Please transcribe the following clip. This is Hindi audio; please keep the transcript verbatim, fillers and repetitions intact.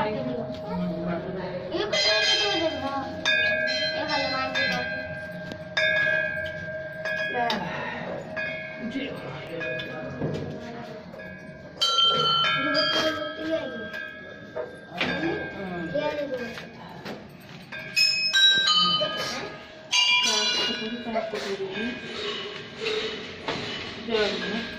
ये कुछ तो दे दो ये वाला मान दो जी आपको दे दूँगी।